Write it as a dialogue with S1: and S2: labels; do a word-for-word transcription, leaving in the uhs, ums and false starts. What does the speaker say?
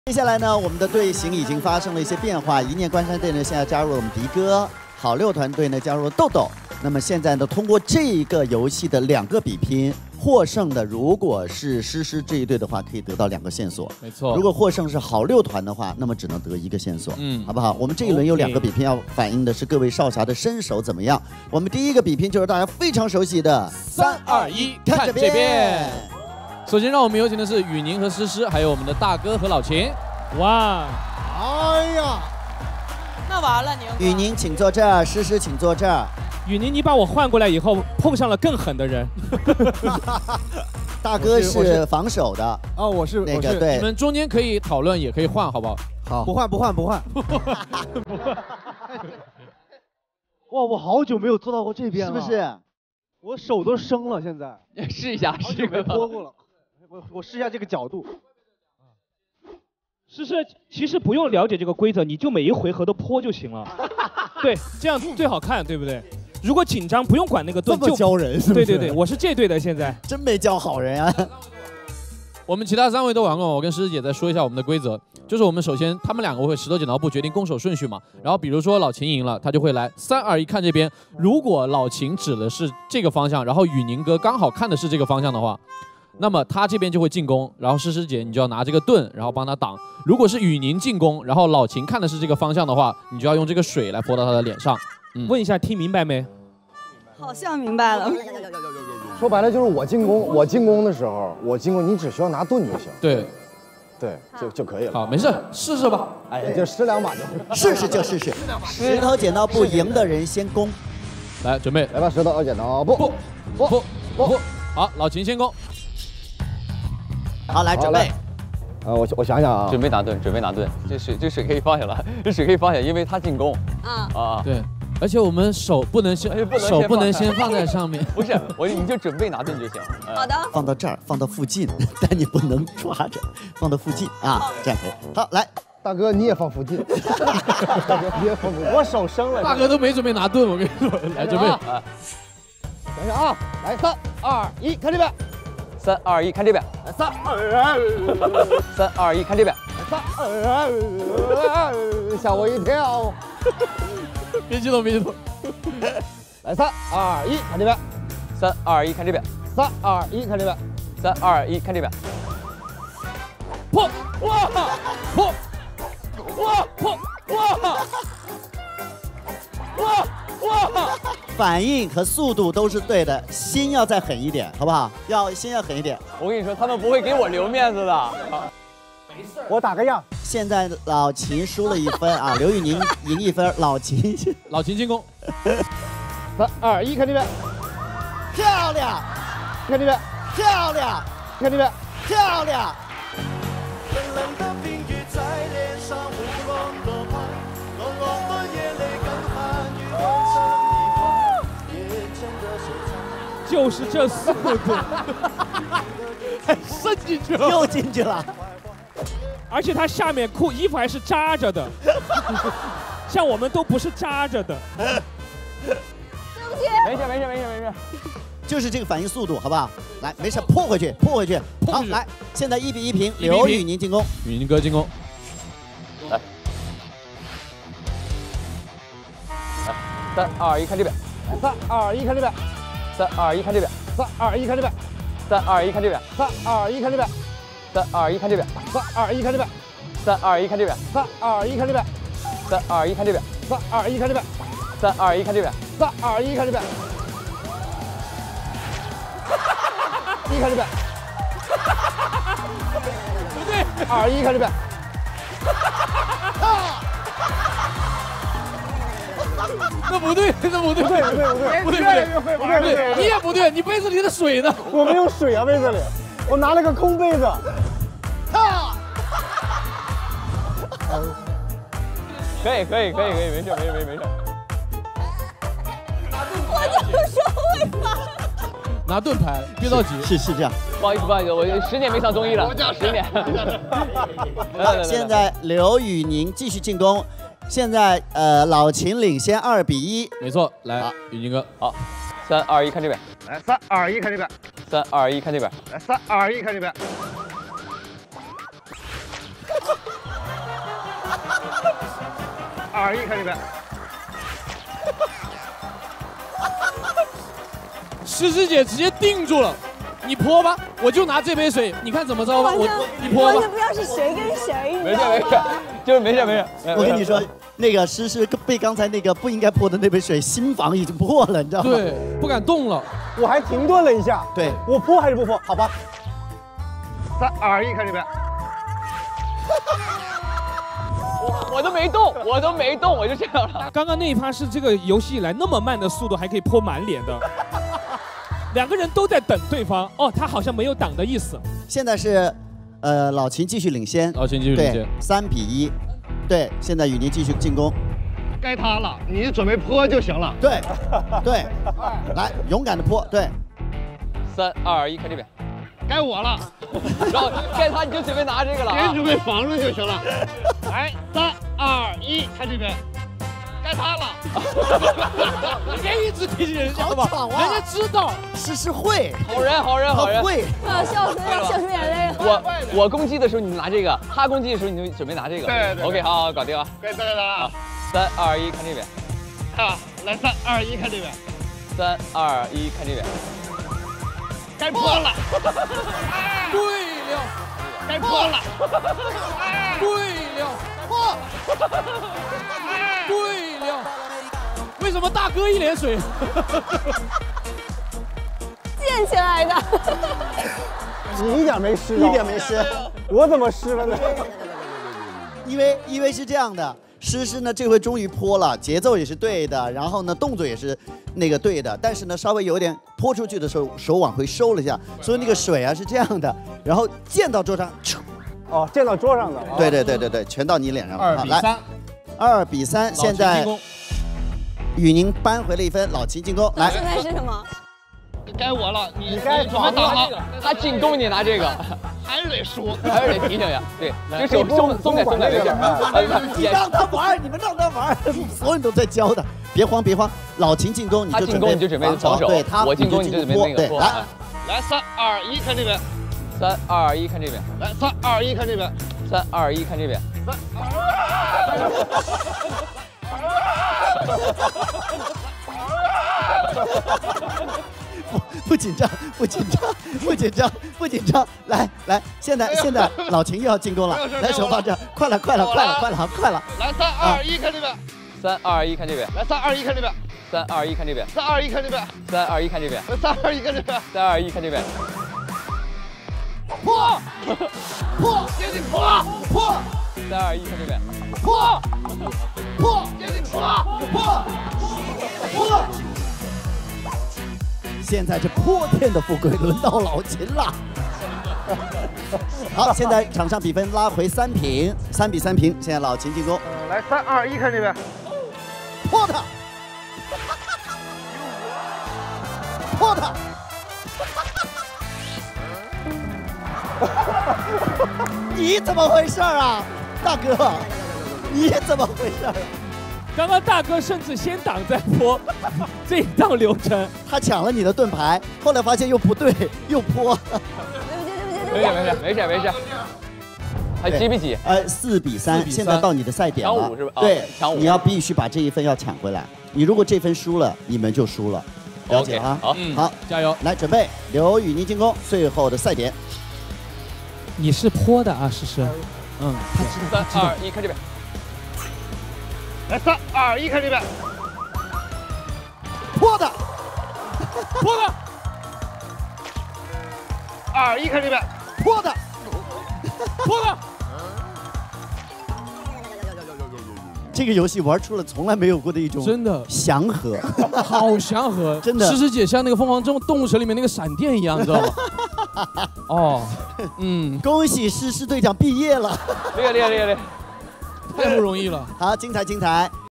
S1: 接下来呢，我们的队形已经发生了一些变化。一念关山队呢，现在加入了我们迪哥，好六团队呢加入了豆豆。那么现在呢，通过这一个游戏的两个比拼，获胜的如果是诗诗这一队的话，可以得到两个线索。
S2: 没错。
S1: 如果获胜是好六团的话，那么只能得一个线索。嗯，好不好？我们这一轮有两个比拼，要反映的是各位少侠的身手怎么样。我们第一个比拼就是大家非常熟悉的
S2: 三二一，看这边。首先，让我们有请的是雨宁和诗诗，还有我们的大哥和老秦。哇，
S3: 哎呀，
S4: 那完了，宁。
S1: 雨宁，请坐这儿；诗诗，请坐这儿。
S5: 雨宁，你把我换过来以后，碰上了更狠的人。
S1: 大哥是防守的
S3: 哦，我是
S1: 那个对。
S2: 你们中间可以讨论，也可以换，好不好？
S1: 好，
S3: 不换不换不换。不换。哇，我好久没有坐到过这边了，
S1: 是不是？
S3: 我手都生了，现在。
S6: 试一下，
S3: 好久没脱过了。我我试一下这个角度。
S5: 诗诗，其实不用了解这个规则，你就每一回合都泼就行了。对，这样最好看，对不对？如果紧张，不用管那个盾，
S1: 这么教人是不是？
S5: 对对对，我是这队的，现在
S1: 真没教好人啊。
S2: 我们其他三位都玩过，我跟诗诗姐再说一下我们的规则，就是我们首先他们两个会石头剪刀布决定攻守顺序嘛，然后比如说老秦赢了，他就会来三二一看这边，如果老秦指的是这个方向，然后雨宁哥刚好看的是这个方向的话。那么他这边就会进攻，然后诗诗姐你就要拿这个盾，然后帮他挡。如果是雨宁进攻，然后老秦看的是这个方向的话，你就要用这个水来泼到他的脸上。
S5: 嗯、问一下，听明白没？
S4: 好像明白了。
S7: 说白了就是我进攻，我进攻的时候，我进攻你只需要拿盾就行。
S2: 对，
S7: 对，就就可以了。
S2: 好，没事，试试吧。
S7: 哎呀，就试两把就。
S1: 试试就试试。石头剪刀布，赢的人先攻。
S2: 来，准备，
S7: 来吧，石头剪刀布。
S2: 不不不不，好，老秦先攻。
S1: 好，来准备。
S7: 呃，我我想想啊，
S6: 准备拿盾，准备拿盾。这水这水可以放下了，这水可以放下，因为他进攻。啊啊，
S2: 对，而且我们手不能先，手不能先放在上面。
S6: 不是，我你就准备拿盾就行。
S4: 好的。
S1: 放到这儿，放到附近，但你不能抓着，放到附近啊，这样可以。好，来，
S7: 大哥你也放附近。大哥你也放附近。我手生了。
S2: 大哥都没准备拿盾，我跟你说，来准备。
S7: 等一下啊，来三二一，看这边。
S6: 三二一，看这边。
S7: 三二
S6: 三二一，看这边。
S7: 三二，吓我一跳。
S2: 别激动，别激动。
S7: 来，三二一，看这边。
S6: 三二一，看这边。
S7: 三二一，看这边。
S6: 三二一，看这边。
S2: 破！哇！破！哇！破！哇！哇！哇！
S1: 反应和速度都是对的，心要再狠一点，好不好？要心要狠一点。
S6: 我跟你说，他们不会给我留面子的。
S7: 没事，我打个样。
S1: 现在老秦输了一分啊，刘宇宁赢一分，老秦
S2: 老秦进攻。
S7: 三二一，看这边。
S1: 漂亮！
S7: 看这边。
S1: 漂亮！
S7: 看这边。
S1: 漂亮！
S5: 就是这速度，
S2: 还渗进去了，
S1: 又进去了，
S5: 而且他下面裤衣服还是扎着的，像我们都不是扎着的。
S4: 对不起，
S6: 没事没事没事没事，
S1: 就是这个反应速度，好不好？来，没事，破回去，破回去。好，来，现在一比一平，刘宇宁进攻，
S2: 宇宁哥进攻。
S6: 来，来，三二一，看这边。
S7: 三二一，看这边。
S6: 三二一，看这边。
S7: 三二一，看这边。
S6: 三二一，看这边。
S7: 三二一，看这边。
S6: 三二一，看这边。
S7: 三二一，看这边。
S6: 三二一，看这边。
S7: 三二一，看这边。
S6: 三二一，看这边。
S7: 三二一，看这边。
S6: 三二一，看这边。
S7: 三二一，看这边。一看这边。
S2: 不对。
S7: 二一看这边。
S2: 那不对，那不对，
S7: 不对，不对，不对，
S2: 不对，不对，不对，你也不对，你杯子里的水呢？
S7: 我没有水啊，杯子里，我拿了个空杯子。
S1: 啊！
S6: 可以，可以，可以，可以，没事，没事，没事，没事。
S4: 我就说会发。
S2: 拿盾牌，别着急，
S1: 是是这样。
S6: 不好意思，不好意思，我十年没上综艺了，十年。
S1: 好，现在刘宇宁继续进攻。现在呃，老秦领先二比一，
S2: 没错。来，宇宁哥，
S6: 好，三二一，看这边。
S7: 来，三二一，看这边。
S6: 三二一，看这边。
S7: 来，三二一，看这边。
S8: 二一看这边。
S2: 诗诗姐直接定住了，你泼吧，我就拿这杯水，你看怎么着吧？我你泼吧。
S4: 完全不知道是谁跟谁，
S6: 没事没事，就是没事没事。
S1: 我跟你说，那个诗诗被刚才那个不应该泼的那杯水，心房已经破了，你知道吗？
S2: 对，不敢动了。
S7: 我还停顿了一下。
S1: 对，
S7: 我泼还是不泼？好吧。
S8: 三二一看这边。
S6: 我我都没动，我都没动，我就这样了。
S5: 刚刚那一趴是这个游戏以来那么慢的速度，还可以泼满脸的。两个人都在等对方，哦，他好像没有挡的意思。
S1: 现在是，呃，老秦继续领先，
S2: 老秦继续领先，
S1: 三比一。对，现在雨宁继续进攻。
S8: 该他了，你准备泼就行了。
S1: 对，对，来，勇敢的泼，对。
S6: 三二一，看这边。
S8: 该我了，
S6: 然后该他你就准备拿这个了、啊，
S8: 别准备防着就行了。来，三二一，看这边，该他了。
S2: 别一直提醒人家
S1: 好吵啊！
S2: 人家知道
S1: 诗诗会，
S6: 好人好人好人
S1: 会。
S4: 啊，笑出要笑出眼泪了。
S6: 我我攻击的时候你拿这个，他攻击的时候你就准备拿这个。
S8: 对对。
S6: OK， 好好搞定啊。
S8: 该该他了。
S6: 三二一，看这边。
S8: 啊，来三二一，看这边。
S6: 三二一，看这边。
S8: 该泼了，
S2: 对了，
S8: 该泼了，
S2: 对了，
S1: 泼，
S2: 对了，为什么大哥一脸水？
S4: 溅起来的。
S7: 你一点没湿，
S1: 一点没湿，
S7: 我怎么湿了呢？
S1: 因为因为是这样的。诗诗呢，这回终于泼了，节奏也是对的，然后呢，动作也是那个对的，但是呢，稍微有点泼出去的时候，手往回收了一下，所以那个水啊是这样的，然后溅到桌上，
S7: 哦，溅到桌上的，
S1: 对对对对对，全到你脸上了。
S2: 二比三，
S1: 二比三，现在雨宁扳回了一分，老秦进攻，来。
S4: 现在是什么？
S8: 该我了，你
S7: 该
S8: 准备打了，
S6: 他进攻你拿这个。
S8: 还是得说，
S6: 还是得提醒呀，对，这手松松开松开没事。
S1: 你让他玩，你们让他玩，所有人都在教他，别慌别慌。老秦进攻，你就
S6: 准备，他进攻你就准备防守，
S1: 对他，
S6: 我进攻你就准备那个。
S1: 对，来，
S8: 来三二一，看这边，
S6: 三二一，看这边，
S8: 来三二一，看这边，
S6: 三二一，看这边。
S1: 不不紧张，不紧张，不紧张，不紧张。来来，现在现在老秦又要进攻了，来手放这，快了快了快了快了快了。
S8: 来三二一，看这边。
S6: 三二一，看这边。
S8: 来三二一，看这边。
S6: 三二一，看这边。
S8: 三二一，看这边。
S6: 三二一，看这边。
S8: 三二一，看这边。
S6: 三二一，看这边。
S8: 破破，给你破破。
S6: 三二一，看这边。
S8: 破破，给你破破破。
S1: 现在这泼天的富贵轮到老秦了。好，现在场上比分拉回三平，三比三平。现在老秦进攻，
S8: 来三二一，看这边，
S1: 泼他，泼他。你怎么回事啊，大哥？你怎么回事？
S5: 刚刚大哥甚至先挡再泼，这一道流程，
S1: 他抢了你的盾牌，后来发现又不对，又泼。
S6: 没事没事没事没事，还几比几？
S1: 呃，四比三，现在到你的赛点了。
S6: 抢五是吧？
S1: 对，
S6: 抢五。
S1: 你要必须把这一分要抢回来。你如果这分输了，你们就输了。了解啊？
S6: 好，
S1: 好，
S2: 加油！
S1: 来，准备，刘雨宁进攻，最后的赛点。
S5: 你是泼的啊，诗诗。嗯，
S1: 他知道。
S6: 三二一，看这边。
S8: 来三二一，看这边，
S1: 泼的，
S2: 泼的，
S8: 二一，看这边，
S1: 泼的，
S2: 泼的。
S1: 这个游戏玩出了从来没有过的一种
S2: 真的
S1: 祥和，
S2: 好祥和，
S1: 真的。
S2: 诗诗姐像那个《疯狂动物城》里面那个闪电一样，你知道吗？哦，嗯，
S1: 恭喜诗诗队长毕业了，
S6: 厉害厉害厉害厉害，
S2: 太不容易了。
S1: 好，精彩精彩。